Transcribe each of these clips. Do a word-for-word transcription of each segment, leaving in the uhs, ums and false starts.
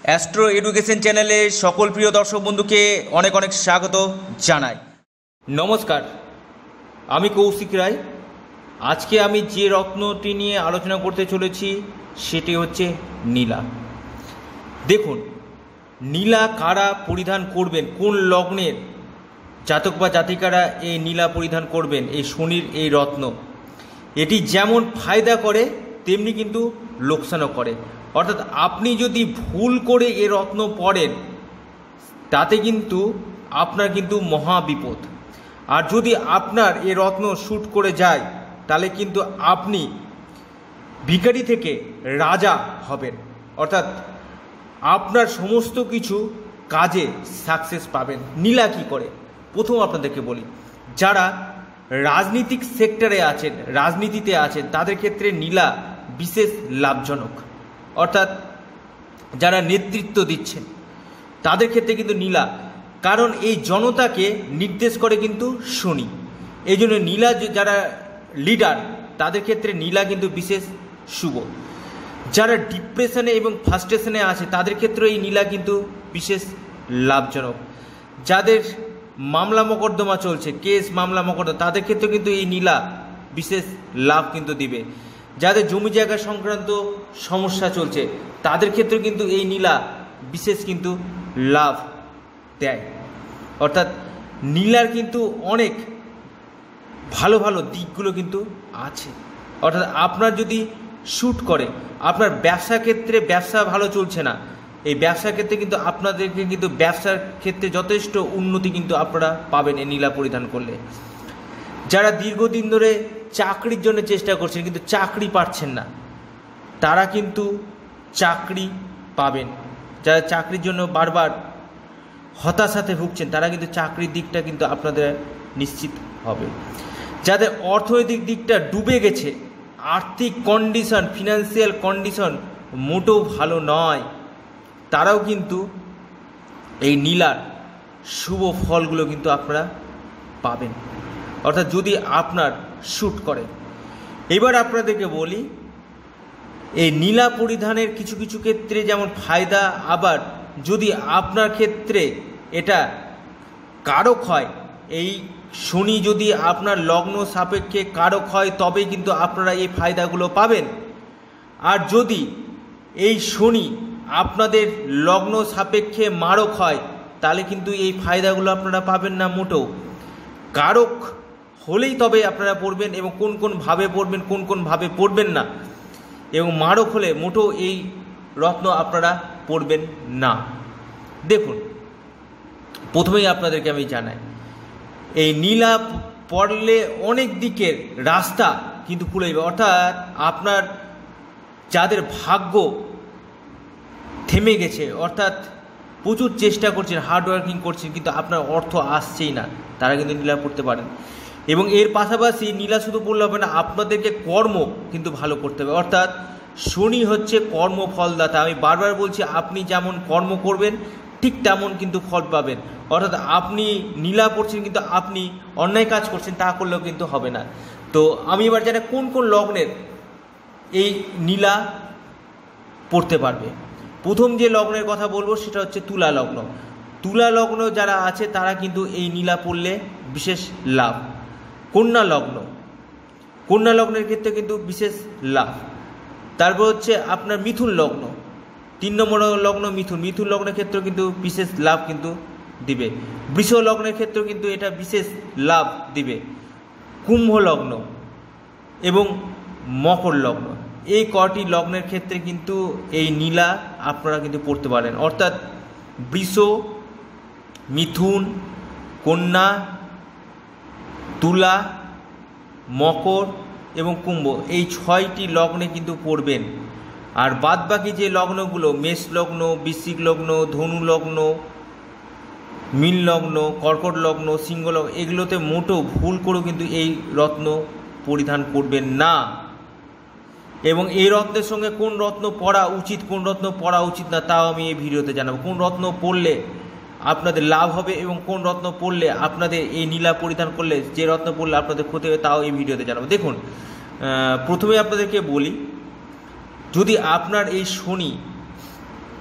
Astro education চ্যানেলে সকল প্রিয় দর্শক বন্ধুকে অনেক অনেক স্বাগত জানাই। নমস্কার, আমি কৌশিক রায়। আজকে আমি যে রত্নটি নিয়ে আলোচনা করতে চলেছি সেটি হচ্ছে নীলা। দেখুন, নীলা কারা পরিধান করবেন, কোন লগ্নের জাতক বা জাতিকারা এই নীলা পরিধান করবেন, এই শনির এই রত্ন। এটি যেমন ফায়দা করে তেমনি কিন্তু লোকসানও করে। অর্থাৎ আপনি যদি ভুল করে এ রত্ন পড়েন তাতে কিন্তু আপনার কিন্তু মহা বিপদ। আর যদি আপনার এ রত্ন শ্যুট করে যায় তাহলে কিন্তু আপনি ভিখারি থেকে রাজা হবেন। অর্থাৎ আপনার সমস্ত কিছু কাজে সাকসেস পাবেন। নীলা কী করে প্রথম আপনাদেরকে বলি, যারা রাজনীতিক সেক্টরে আছেন, রাজনীতিতে আছেন, তাদের ক্ষেত্রে নীলা বিশেষ লাভজনক। অর্থাৎ যারা নেতৃত্ব দিচ্ছেন তাদের ক্ষেত্রে কিন্তু নীলা, কারণ এই জনতাকে নির্দেশ করে কিন্তু শনি। এই জন্য নীলা যারা লিডার তাদের ক্ষেত্রে নীলা কিন্তু বিশেষ শুভ। যারা ডিপ্রেশনে এবং ফ্রাস্ট্রেশনে আছে তাদের ক্ষেত্রে এই নীলা কিন্তু বিশেষ লাভজনক। যাদের মামলা মোকদ্দমা চলছে, কেস মামলা মোকদ্দমা, তাদের ক্ষেত্রে কিন্তু এই নীলা বিশেষ লাভ কিন্তু দিবে। যাদের জমি জায়গা সংক্রান্ত সমস্যা চলছে তাদের ক্ষেত্রে কিন্তু এই নীলা বিশেষ কিন্তু লাভ দেয়। অর্থাৎ নীলার কিন্তু অনেক ভালো ভালো দিকগুলো কিন্তু আছে। অর্থাৎ আপনার যদি শ্যুট করে, আপনার ব্যবসা ক্ষেত্রে ব্যবসা ভালো চলছে না, এই ব্যবসার ক্ষেত্রে কিন্তু আপনাদেরকে কিন্তু ব্যবসার ক্ষেত্রে যথেষ্ট উন্নতি কিন্তু আপনারা পাবেন এই নীলা পরিধান করলে। যারা দীর্ঘদিন ধরে চাকরির জন্য চেষ্টা করছেন কিন্তু চাকরি পাচ্ছেন না, তারা কিন্তু চাকরি পাবেন। যারা চাকরির জন্য বারবার হতাশাতে ভুগছেন তারা কিন্তু চাকরির দিকটা কিন্তু আপনাদের নিশ্চিত হবে। যাদের অর্থনৈতিক দিকটা ডুবে গেছে, আর্থিক কন্ডিশন, ফিনান্সিয়াল কন্ডিশন মোটেও ভালো নয়, তারাও কিন্তু এই নীলার শুভ ফলগুলো কিন্তু আপনারা পাবেন। অর্থাৎ যদি আপনার শ্যুট করে। এবার আপনাদেরকে বলি, এই নীলা পরিধানের কিছু কিছু ক্ষেত্রে যেমন ফায়দা, আবার যদি আপনার ক্ষেত্রে এটা কারক হয়, এই শনি যদি আপনার লগ্ন সাপেক্ষে কারক হয় তবেই কিন্তু আপনারা এই ফায়দাগুলো পাবেন। আর যদি এই শনি আপনাদের লগ্ন সাপেক্ষে মারক হয় তাহলে কিন্তু এই ফায়দাগুলো আপনারা পাবেন না মোটেও। কারক হলেই তবে আপনারা পড়বেন, এবং কোন কোন ভাবে পড়বেন, কোন কোন ভাবে পড়বেন না, এবং মারক হলে মোটেও এই রত্ন আপনারা পড়বেন না। দেখুন, প্রথমেই আপনাদেরকে আমি জানাই, এই নীলা পড়লে অনেক দিকের রাস্তা কিন্তু খুলে যাবে। অর্থাৎ আপনার যাদের ভাগ্য থেমে গেছে, অর্থাৎ প্রচুর চেষ্টা করছেন, হার্ডওয়ার্কিং করছেন কিন্তু আপনার অর্থ আসছেই না, তারা কিন্তু নীলা পড়তে পারেন। এবং এর পাশাপাশি নীলা শুধু পড়লে হবে না, আপনাদেরকে কর্ম কিন্তু ভালো করতে হবে। অর্থাৎ শনি হচ্ছে কর্মফলদাতা। আমি বারবার বলছি, আপনি যেমন কর্ম করবেন ঠিক তেমন কিন্তু ফল পাবেন। অর্থাৎ আপনি নীলা পড়ছেন কিন্তু আপনি অন্যায় কাজ করছেন তা করলেও কিন্তু হবে না। তো আমি এবার জানি কোন কোন লগ্নের এই নীলা পড়তে পারবে। প্রথম যে লগ্নের কথা বলবো সেটা হচ্ছে তুলা লগ্ন। তুলা লগ্ন যারা আছে তারা কিন্তু এই নীলা পড়লে বিশেষ লাভ। কন্যা লগ্ন, কন্যা লগ্নের ক্ষেত্রে কিন্তু বিশেষ লাভ। তারপর হচ্ছে আপনার মিথুন লগ্ন, তিন নম্বর লগ্ন মিথুন, মিথুন লগ্নের ক্ষেত্রে কিন্তু বিশেষ লাভ কিন্তু দিবে। বৃষ লগ্নের ক্ষেত্রেও কিন্তু এটা বিশেষ লাভ দিবে। কুম্ভ লগ্ন এবং মকর লগ্ন, এই কটি লগ্নের ক্ষেত্রে কিন্তু এই নীলা আপনারা কিন্তু পড়তে পারেন। অর্থাৎ বৃষ, মিথুন, কন্যা, তুলা, মকর এবং কুম্ভ, এই ছয়টি লগ্নে কিন্তু পড়বেন। আর বাদ বাকি যে লগ্নগুলো, মেষ লগ্ন, বৃশ্চিক লগ্ন, ধনু লগ্ন, মীন লগ্ন, কর্কট লগ্ন, সিংহ লগ্ন, এগুলোতে মোটেও ভুল করেও কিন্তু এই রত্ন পরিধান করবেন না। এবং এই রত্নের সঙ্গে কোন রত্ন পড়া উচিত, কোন রত্ন পড়া উচিত না, তাও আমি এই ভিডিওতে জানাবো। কোন রত্ন পড়লে আপনাদের লাভ হবে এবং কোন রত্ন পড়লে আপনাদের এই নীলা পরিধান করলে যে রত্ন পড়লে আপনাদের ক্ষতি হবে তাও এই ভিডিওতে জানাবো। দেখুন, প্রথমে আপনাদেরকে বলি, যদি আপনার এই শনি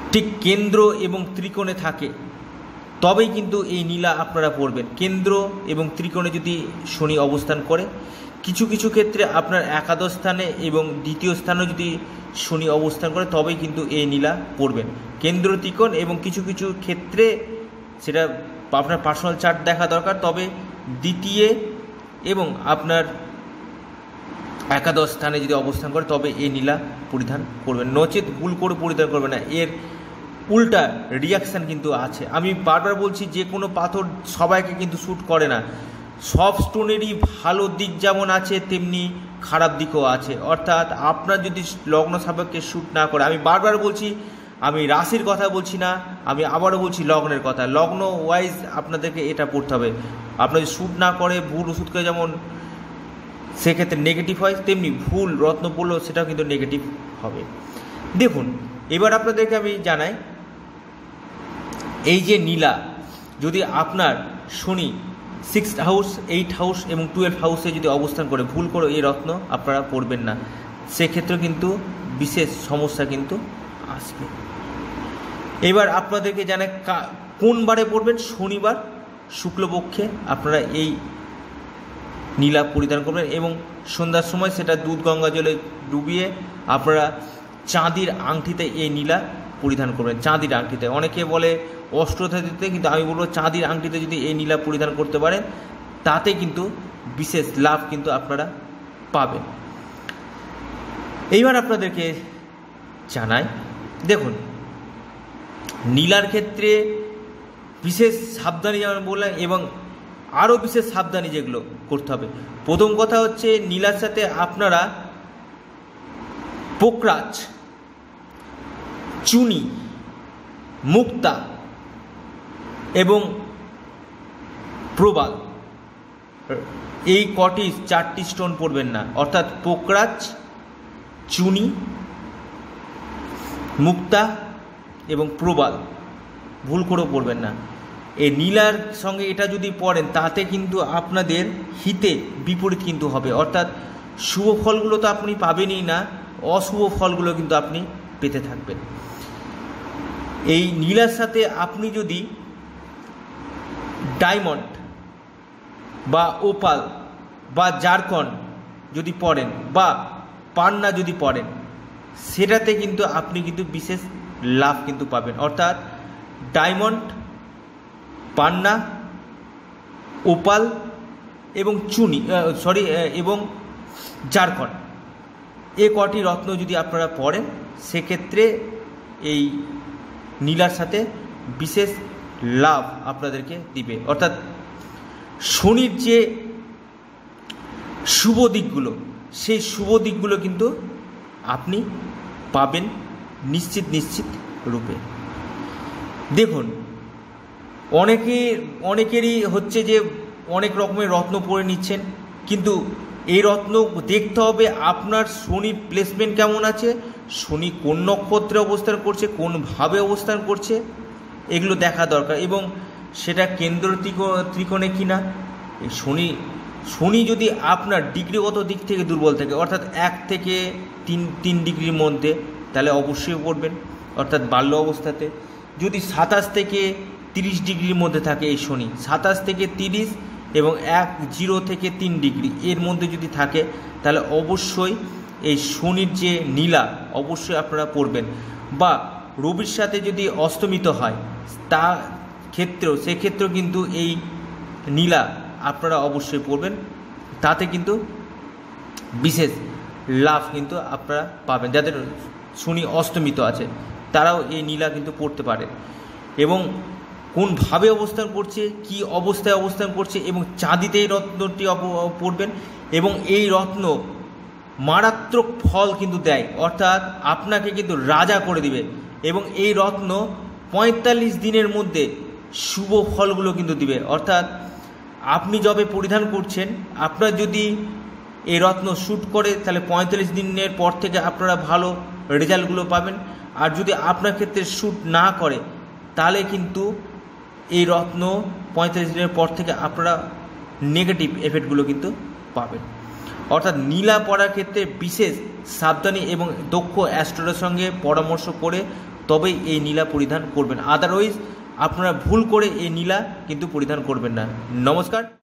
ঠিক কেন্দ্র এবং ত্রিকোণে থাকে তবেই কিন্তু এই নীলা আপনারা পরবেন। কেন্দ্র এবং ত্রিকোণে যদি শনি অবস্থান করে, কিছু কিছু ক্ষেত্রে আপনার একাদশ স্থানে এবং দ্বিতীয় স্থানে যদি শনি অবস্থান করে তবেই কিন্তু এই নীলা পরবেন। কেন্দ্র ত্রিকোণ এবং কিছু কিছু ক্ষেত্রে সেটা আপনার পার্সোনাল চার্ট দেখা দরকার, তবে দ্বিতীয় এবং আপনার একাদশ স্থানে যদি অবস্থান করে তবে এই নীলা পরিধান করবেন, নচেত ভুল করে পরিধান করবেন না। এর উল্টা রিয়াকশান কিন্তু আছে। আমি বারবার বলছি, যে কোনো পাথর সবাইকে কিন্তু শ্যুট করে না। সব স্টোনেরই ভালো দিক যেমন আছে তেমনি খারাপ দিকও আছে। অর্থাৎ আপনার যদি লগ্ন সাপেক্ষে শ্যুট না করে, আমি বারবার বলছি, আমি রাশির কথা বলছি না, আমি আবারও বলছি লগ্নের কথা। লগ্ন ওয়াইজ আপনাদেরকে এটা পড়তে হবে। আপনার যদি শ্যুট না করে, ভুল ওষুধ করে যেমন সেক্ষেত্রে নেগেটিভ হয়, তেমনি ভুল রত্ন পড়লেও সেটাও কিন্তু নেগেটিভ হবে। দেখুন, এবার আপনাদেরকে আমি জানাই, এই যে নীলা যদি আপনার শনি সিক্স হাউস, এইট হাউস এবং টুয়েলভ হাউসে যদি অবস্থান করে, ভুল করে এই রত্ন আপনারা পড়বেন না, সেক্ষেত্রে কিন্তু বিশেষ সমস্যা কিন্তু আসবে। এবার আপনাদেরকে জানাই কোন বারে পড়বেন। শনিবার শুক্লপক্ষে আপনারা এই নীলা পরিধান করবেন এবং সন্ধ্যার সময় সেটা দুধ গঙ্গা জলে ডুবিয়ে আপনারা চাঁদির আংটিতে এই নীলা পরিধান করবেন। চাঁদির আংটিতে, অনেকে বলে অষ্টধাতুতে, কিন্তু আমি বলবো চাঁদির আংটিতে যদি এই নীলা পরিধান করতে পারেন তাতে কিন্তু বিশেষ লাভ কিন্তু আপনারা পাবেন। এইবার আপনাদেরকে জানাই, দেখুন নীলার ক্ষেত্রে বিশেষ সাবধানী যেমন বললাম, এবং আরও বিশেষ সাবধানী যেগুলো করতে হবে। প্রথম কথা হচ্ছে, নীলার সাথে আপনারা পোকরাজ, চুনি, মুক্তা এবং প্রবাল, এই কটি চারটি স্টোন পড়বেন না। অর্থাৎ পোকরাজ, চুনি, মুক্তা এবং প্রবাল ভুল করেও পড়বেন না। এই নীলার সঙ্গে এটা যদি পড়েন তাতে কিন্তু আপনাদের হিতে বিপরীত কিন্তু হবে। অর্থাৎ শুভ ফলগুলো তো আপনি পাবেনই না, অশুভ ফলগুলো কিন্তু আপনি পেতে থাকবেন। এই নীলার সাথে আপনি যদি ডায়মন্ড বা ওপাল বা জারকন যদি পড়েন বা পান্না যদি পড়েন, সেটাতে কিন্তু আপনি কিন্তু বিশেষ লাভ কিন্তু পাবেন। অর্থাৎ ডায়মন্ড, পান্না, ওপাল এবং চুনি সরি এবং জারকন, এ কটি রত্ন যদি আপনারা পড়েন সেক্ষেত্রে এই নীলার সাথে বিশেষ লাভ আপনাদেরকে দিবে। অর্থাৎ শনির যে শুভ দিকগুলো, সেই শুভ দিকগুলো কিন্তু আপনি পাবেন নিশ্চিত নিশ্চিত রূপে। দেখুন, অনেকে অনেকেরই হচ্ছে যে অনেক রকমের রত্ন পরে নিচ্ছেন, কিন্তু এই রত্ন দেখতে হবে আপনার শনির প্লেসমেন্ট কেমন আছে, শনি কোন নক্ষত্রে অবস্থান করছে, কোনভাবে অবস্থান করছে, এগুলো দেখা দরকার। এবং সেটা কেন্দ্র ত্রিকোণে কিনা। এই শনি শনি যদি আপনার ডিগ্রিগত দিক থেকে দুর্বল থাকে, অর্থাৎ এক থেকে তিন তিন ডিগ্রির মধ্যে, তাহলে অবশ্যই পড়বেন। অর্থাৎ বাল্য অবস্থাতে যদি সাতাশ থেকে তিরিশ ডিগ্রির মধ্যে থাকে এই শনি, সাতাশ থেকে তিরিশ এবং এক জিরো থেকে তিন ডিগ্রি এর মধ্যে যদি থাকে, তাহলে অবশ্যই এই শনির যে নীলা অবশ্যই আপনারা পড়বেন। বা রবির সাথে যদি অস্তমিত হয় তা ক্ষেত্রেও সেক্ষেত্রেও কিন্তু এই নীলা আপনারা অবশ্যই পড়বেন, তাতে কিন্তু বিশেষ লাভ কিন্তু আপনারা পাবেন। যাদের শনি অস্তমিত আছে তারাও এই নীলা কিন্তু পড়তে পারে। এবং কোনভাবে অবস্থান করছে, কি অবস্থায় অবস্থান করছে, এবং চাঁদিতে এই রত্নটি পড়বেন। এবং এই রত্ন মারাত্মক ফল কিন্তু দেয়, অর্থাৎ আপনাকে কিন্তু রাজা করে দিবে। এবং এই রত্ন পঁয়তাল্লিশ দিনের মধ্যে শুভ ফলগুলো কিন্তু দিবে। অর্থাৎ আপনি যবে পরিধান করছেন, আপনার যদি এই রত্ন শ্যুট করে তাহলে পঁয়তাল্লিশ দিনের পর থেকে আপনারা ভালো রেজাল্টগুলো পাবেন। আর যদি আপনার ক্ষেত্রে শ্যুট না করে তাহলে কিন্তু এই রত্ন পঁয়তাল্লিশ দিনের পর থেকে আপনারা নেগেটিভ এফেক্টগুলো কিন্তু পাবেন। অর্থাৎ নীলা পরার ক্ষেত্রে বিশেষ সাবধানী এবং দক্ষ অ্যাস্ট্রোলজারের সঙ্গে পরামর্শ করে তবেই এই নীলা পরিধান করবেন। আদারওয়াইজ আপনারা ভুল করে এই নীলা কিন্তু পরিধান করবেন না। নমস্কার।